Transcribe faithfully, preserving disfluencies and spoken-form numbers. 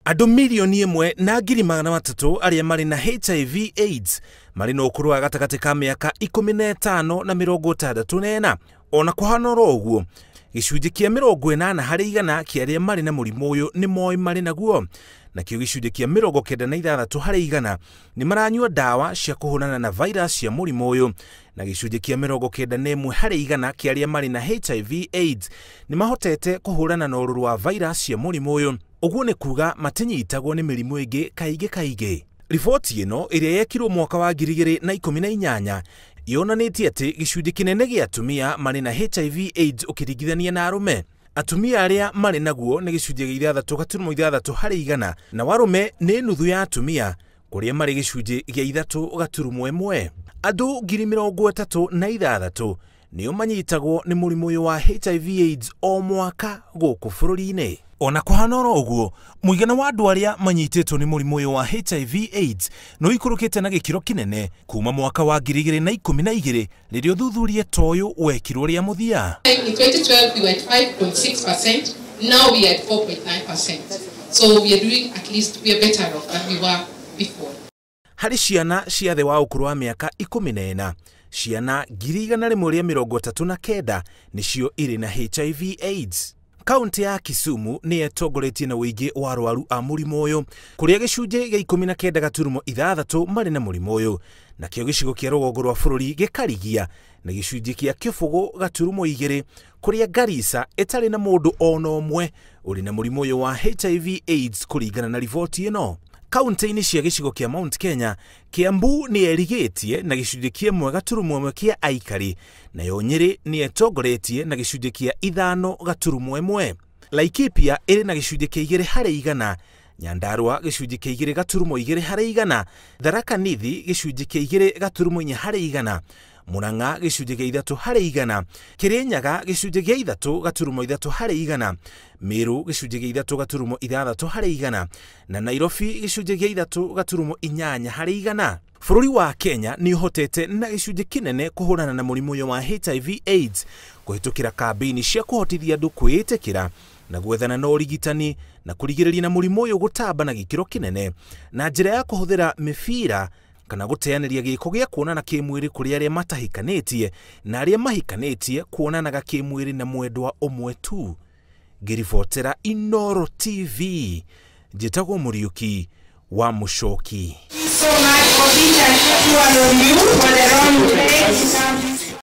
Andu milioni imwe na ngiri magana matatu aria mari na H I V AIDS mari no ukuru wa gatagati ka miaka ikumi na itano na mirongo itandatu na ina. Ona kuhana ro uguo gicunji kia mirongo inana hari igana kia aria mari na murimu uyu ni moi mari naguo, na kio gicunji kia mirongo kenda na ithathatu hari igana ni maranyua dawa cia kuhurana na virus cia murimu uyu, na gicunji kia mirongo kenda na imwe hari igana kia aria mari na H I V AIDS ni mahotete kuhurana na ururu wa virus cia murimu uyu. Uguo ni kuga matinyitagwo ni mirimu ingi kaige kaige. Riboti ino iria yekirwo mwaka wa ngiri igiri na ikumi na inyanya yonanitie ati gicunji kinene gia atumia mari na H I V AIDS ukiringithania na arume. Atumia aria mari naguo ni gicunji gia ithathatu gaturumo ithathatu hari igana, na warume ni nuthu ya atumia kuria mari gicunji gia ithatu gaturumo imwe. Andu ngiri mirongo itatu na ithathatu nio manyitagwo ni murimu uyu wa H I V AIDS o mwaka guku bururi-ini. Ona kuhana ro uguo muigana wa andu aria manyititwo ni murimu uyu wa H I V AIDS no ikurukite na gikiro kinene kuma mwaka wa ngiri igiri na ikumi na igiri ririo thuthuria toyu wekirwo ria muthia. In twenty twelve we were at five point six percent, now we are at four point nine percent. So we are doing at least we are better off than we were before. Hari ciana cia the wa ukuru wa miaka ikumi na ina, ciana ngiri igana rimwe ria mirongo itatu na kenda nicio iri na H I V AIDS. Kaunti ya Kisumu ni etongoretie na wingi wa arwaru a murimu uyu, kuria gicunji gia ikumi na kenda gaturumo ithathatu mari na murimu uyu, na kio gicigo kia rugongo rwa bururi gikarigia na gicunji kia kibugu gaturumo igiri, kuria Garissa etari na mundu ona umwe uri na murimu uyu wa H I V AIDS kuringana na riboti ino. Kaunti-ini cia gicigo kia Mount Kenya, Kiambu ni erigetie na gicunji kia imwe gaturumo imwe kia aikari, nayo Nyeri ni etongoretie na gicunji kia ithano gaturumo imwe. Laikipia iri na gicunji kia igiri hari igana, Nyandarua gicunji kia igiri gaturumo igiri hari igana, Tharaka Nithi gicunji kia igiri gaturumo inya hari igana, Murang'a gicunji kia ithatu hari igana, Kirinyaga gicunji kia ithatu gaturumo ithatu hari igana, Meru gicunji kia ithatu gaturumo ithathatu hari igana, na Nairobi gicunji kia ithatu gaturumo inyanya hari igana. Bururi wa Kenya ni uhotete na gicunji kinene kuhurana na murimu uyu wa H I V AIDS kuhitukira kambini cia kuhotithia andu kwiitikira na gwethana na urigitani na kurigiriria na murimu uyu gutamba na gikiro kinene na njira ya kuhuthira mibira kana guteaniria giko gia kuonana kimwiri kuri aria matahikanitie na aria mahikanitie kuonanaga kimwiri na mwendwa umwe tu. Ngiribotera Inooro T V, njitagwo Muriuki wa Mucoki. So much for being a